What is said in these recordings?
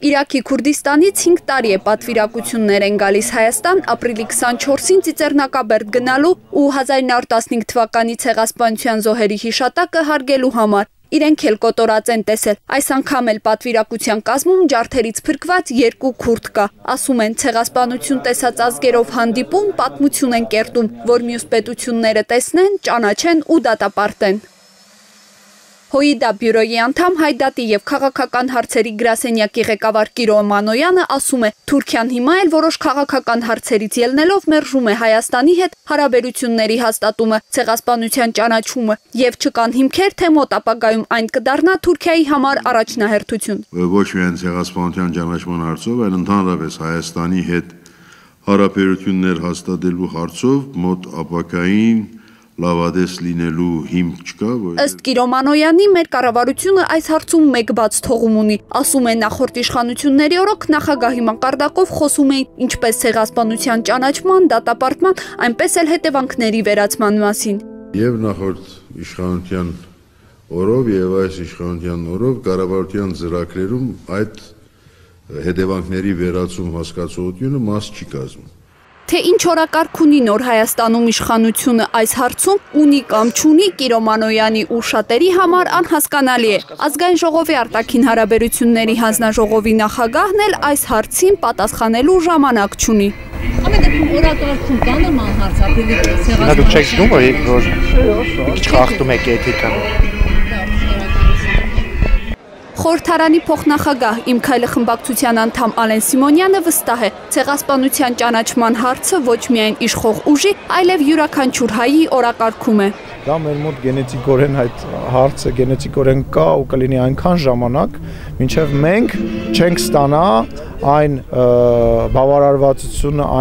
Իրաքի Քուրդիստանից 5 տարի է պատվիրակություններ են գալիս Հայաստան ապրիլի 24-ին Ծիծեռնակաբերդ գնալու ու 1915 թվականի ցեղասպանության զոհերի հիշատակը հարգելու համար։ Իրենք էլ կոտորած են տեսել։ Այս անգամ էլ պատվիրակության կազմում ջարդերից փրկված 2 քուրդ կա։ Ասում են ցեղասպանություն տեսած ազգերով հանդիպում պատմություն են կերտում, որ մյուս պետությունները տեսնեն, ճանաչեն ու դատապարտեն։ Հոիդա բյուրոյի անդամ Հայդատի և քաղաքական հարցերի գրասենյակի ղեկավար Կիրո Մանոյանը ասում է, Թուրքիան հիմա էլ որոշ քաղաքական հարցերից ելնելով մերժում է Հայաստանի հետ հարաբերությունների հաստատումը, ցեղասպանության ճանաչումը և չկան հիմքեր, թե մոտ ապագայում այն կդառնա Թուրքիայի համար առաջնահերթություն։ Ոչ միայն ցեղասպանության ճանաչման հարցով, այլ ընդհանրապես Հայաստանի հետ հարաբերություններ հաստատելու հարցով մոտ ապագային լավադես լինելու հիմք չկա։ Ըստ Կիրո Մանոյանի մեր կառավարությունը այս հարցում մեկ բաց թողում ունի։ Ասում է նախորդ իշխանությունների օրոք նախագահի մակարդակով խոսում էին ինչպես ցեղասպանության ճանաչման, դատապարտման, այնպես էլ հետևանքների վերացման մասին։ Եվ նախորդ իշխանության օրով եւ այս իշխանության օրով կառավարության ծրագրերում այդ հետևանքների վերացում հասկացողությունը մաս չի կազմում։ Թե ինչ օրակարգ ունի նոր Հայաստանում իշխանությունը այս հարցում ունի կամ չունի Կիրո Մանոյանի ու շատերի համար անհասկանալի է։ Ազգային ժողովի արտաքին հարաբերությունների հանձնաժողովի նախագահն էլ այս հարցին պատասխանելու ժամանակ չունի։ Ամեն դեպքում օրակարգում կա նման հարց ապրիլի ցեղասպանության։ Դուք չեք զգում, որ քիչ խախտում եք էթիկան։ Խորհրդարանի փոխնախագահ Իմ քայլը խմբակցության անդամ Ալեն Սիմոնյանը վստահ է, ցեղասպանության ճանաչման հարցը ոչ միայն իշխող ուժի, այլև յուրաքանչյուր հայի օրակարգում է։ Դա մեր մոտ գենետիկորեն այդ հարցը գենետիկորեն կա ու կլինի այնքան ժամանակ, մինչև մենք չենք ստանա այն բավարարվածությունը,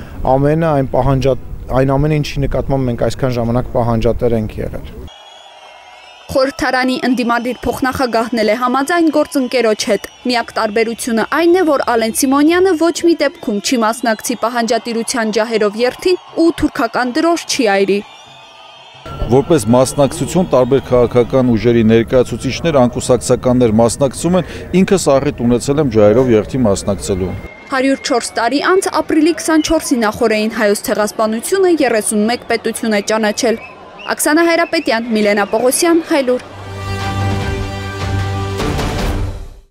այն ամենը, ինչի նկատմամբ մենք այսքան ժամանակ պահանջատեր ենք եղել։ Խորհրդարանի ընդդիմադիր փոխնախագահն էլ է համաձայն գործընկերոջ հետ։ Միակ տարբերությունը այն է, որ Ալեն Սիմոնյանը ոչ մի դեպքում չի մասնակցի պահանջատիրության ջահերով երթին ու թուրքական դրոշ չի այրի։ Որպես մասնակցություն տարբեր քաղաքական ուժերի ներկայացուցիչներ, անկուսակցականներ մասնակցում են, ինքս առիթ ունեցել եմ ջահերով երթի մասնակցելու։ 104 տարի անց ապրիլի 24-ի նախորդին հայոց ցեղասպանությունը 31 պետություն է ճանաչել։ Աքսանա Հայրապետյան, Միլենա Պողոսյան, Հայլուր։